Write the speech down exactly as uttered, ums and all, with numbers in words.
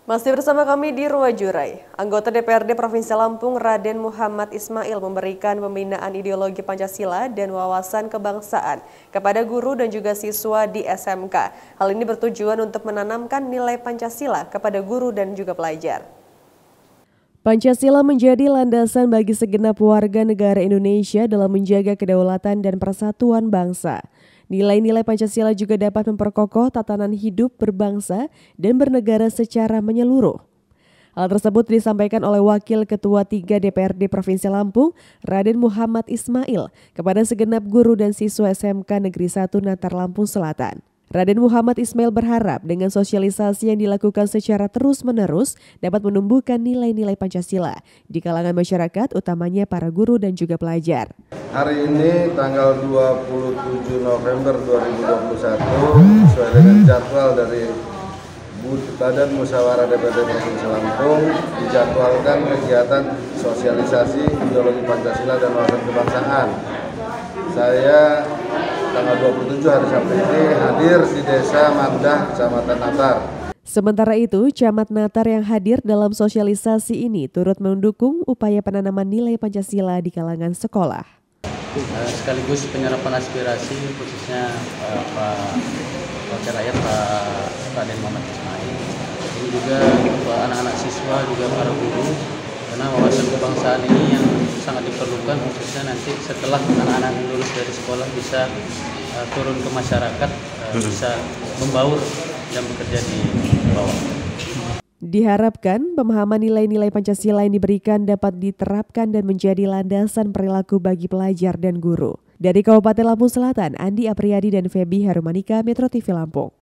Masih bersama kami di Ruwajurai, anggota D P R D Provinsi Lampung Raden Muhammad Ismail memberikan pembinaan ideologi Pancasila dan wawasan kebangsaan kepada guru dan juga siswa di S M K. Hal ini bertujuan untuk menanamkan nilai Pancasila kepada guru dan juga pelajar. Pancasila menjadi landasan bagi segenap warga negara Indonesia dalam menjaga kedaulatan dan persatuan bangsa. Nilai-nilai Pancasila juga dapat memperkokoh tatanan hidup berbangsa dan bernegara secara menyeluruh. Hal tersebut disampaikan oleh Wakil Ketua tiga D P R D Provinsi Lampung, Raden Muhammad Ismail, kepada segenap guru dan siswa S M K Negeri satu Natar Lampung Selatan. Raden Muhammad Ismail berharap dengan sosialisasi yang dilakukan secara terus-menerus dapat menumbuhkan nilai-nilai Pancasila di kalangan masyarakat, utamanya para guru dan juga pelajar. Hari ini tanggal dua puluh tujuh November dua ribu dua puluh satu sesuai dengan jadwal dari Badan Musyawarah D P R D Provinsi Lampung dijadwalkan kegiatan sosialisasi ideologi Pancasila dan wawasan kebangsaan. Saya tanggal dua puluh tujuh hari Sabtu ini hadir di Desa Mandah, Kecamatan Natar. Sementara itu, Camat Natar yang hadir dalam sosialisasi ini turut mendukung upaya penanaman nilai Pancasila di kalangan sekolah. Sekaligus penyerapan aspirasi khususnya uh, Pak Wakil Rakyat Pak Raden Muhammad Ismail. Ini juga untuk anak-anak siswa juga para guru, karena wawasan kebangsaan ini yang sangat diperlukan khususnya nanti setelah anak-anak lulus dari sekolah bisa uh, turun ke masyarakat, uh, bisa membaur dan bekerja di bawah. Diharapkan pemahaman nilai-nilai Pancasila yang diberikan dapat diterapkan dan menjadi landasan perilaku bagi pelajar dan guru. Dari Kabupaten Lampung Selatan, Andi Apriyadi dan Feby Harumanika, Metro T V Lampung.